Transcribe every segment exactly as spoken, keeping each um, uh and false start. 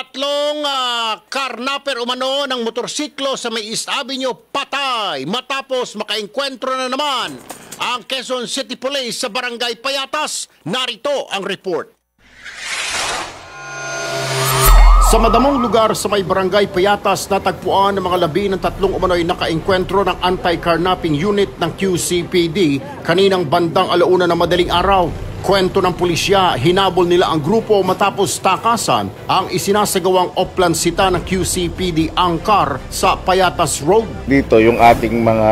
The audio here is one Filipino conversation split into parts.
Tatlong uh, karnaper umano ng motorsiklo sa may East Avenue patay matapos makaengkwentro na naman ang Quezon City Police sa Barangay Payatas. Narito ang report. Sa madamong lugar sa may Barangay Payatas, natagpuan ng mga labi ng tatlong umano'y nakaengkwentro ng anti-carnapping unit ng Q C P D kaninang bandang alauna ng madaling araw. Kwento ng pulisya, hinabol nila ang grupo matapos takasan ang isinasagawang oplansita ng Q C P D Angkar sa Payatas Road. Dito yung ating mga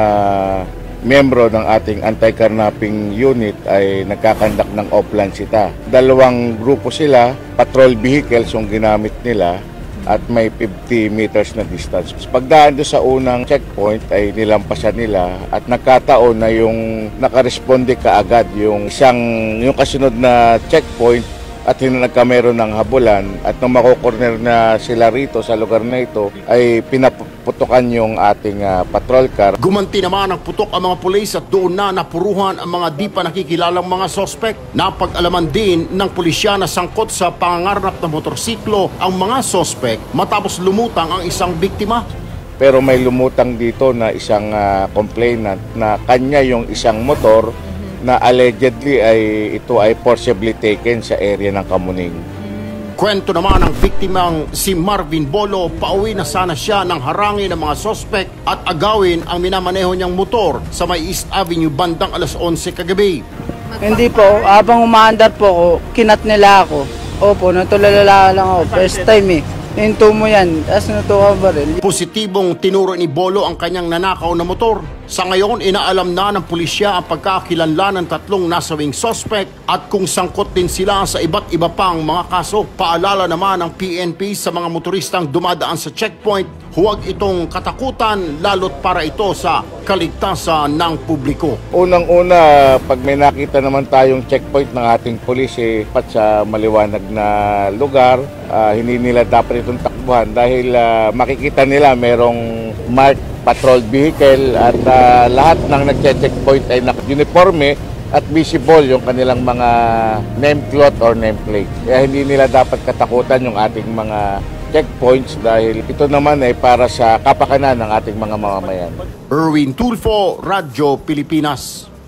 membro ng ating anti-carnapping unit ay nagkakandak ng oplansita. Dalawang grupo sila, patrol vehicles yung ginamit nila at may fifty meters na distance. Pagdaan doon sa unang checkpoint ay nilampasan nila at nagkataon na yung nakaresponde kaagad yung isang yung kasunod na checkpoint at hindi nagkamero ng habulan at nung makukorner na sila rito sa lugar na ito ay pinaputukan yung ating uh, patrol car. Gumanti naman ang putok ang mga pulis at doon na napuruhan ang mga di pa nakikilalang mga sospek. Napag-alaman din ng pulisya na sangkot sa pangangarap ng motorsiklo ang mga sospek matapos lumutang ang isang biktima. Pero may lumutang dito na isang uh, complainant na kanya yung isang motor na allegedly ay ito ay forcibly taken sa area ng Kamuning. Kwento naman ng biktimang si Marvin Bolo, pauwi na sana siya nang harangin ng mga sospek at agawin ang minamaneho niyang motor sa may East Avenue bandang alas onse kagabi. Hindi po, habang umaandar po ako, kinat nila ako. Opo, natulala lang ako, first time eh. Hinto mo yan, tapos natuwa ba rin? Positibong tinuro ni Bolo ang kanyang nanakaw na motor. Sa ngayon, inaalam na ng pulisya ang pagkakakilanlan ng tatlong nasawing sospek at kung sangkot din sila sa iba't iba pang mga kaso. Paalala naman ng P N P sa mga motoristang dumadaan sa checkpoint, huwag itong katakutan lalo't para ito sa kaligtasan ng publiko. Unang-una, pag may nakita naman tayong checkpoint ng ating pulis eh, pat sa maliwanag na lugar, uh, hindi nila dapat itong takbuhan dahil uh, makikita nila merong marked patrol vehicle at uh, lahat ng nagche-checkpoint ay naka-uniforme at visible yung kanilang mga name cloth or nameplate. Kaya hindi nila dapat katakutan yung ating mga checkpoints dahil ito naman ay para sa kapakanan ng ating mga mamamayan. Erwin Tulfo, Radyo Pilipinas.